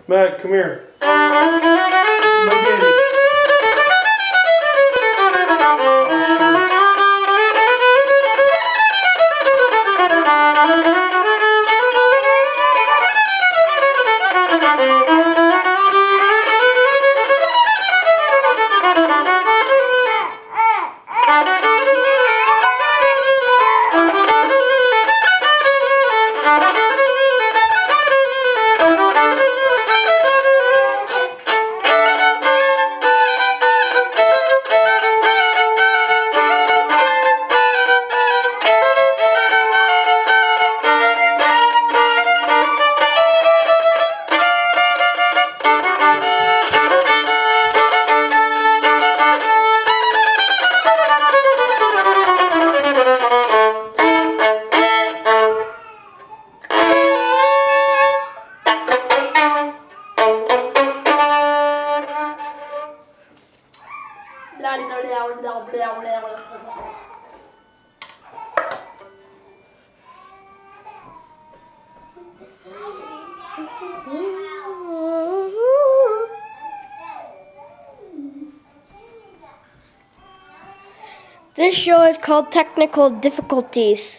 Matt, come here. My daddy. This show is called Technical Difficulties.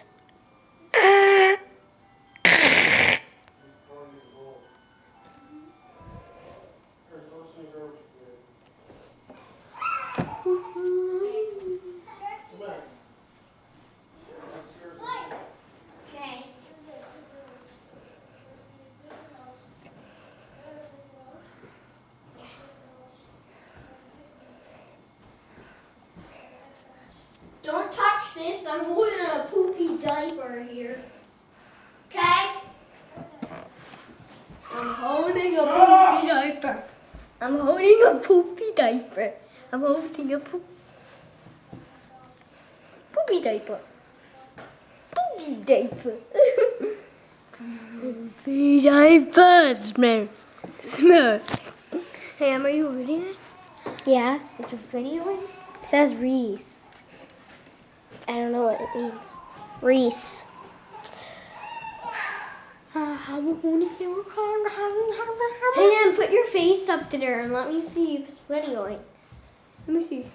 Don't touch this. I'm holding a poopy diaper here. Okay? I'm holding a poopy diaper. I'm holding a poopy diaper. I'm holding a poopy diaper. Poopy diaper. Poopy diaper. Smell. Smell. Hey, Em, are you reading it? Yeah, It's a video. it says Reese. I don't know what it means. Reese. Hey, Em, put your face up to there and let me see if it's videoing. Let me see.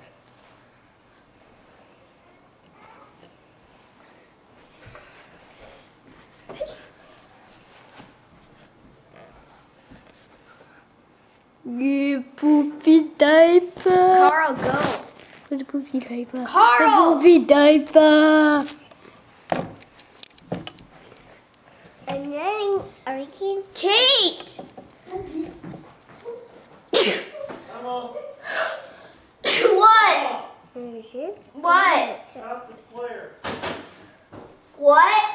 Yeah, poopy diaper. Carl, go. Where's the poopy diaper? Carl! The poopy diaper. I'm learning American. Kate! What? What? Stop the player. What?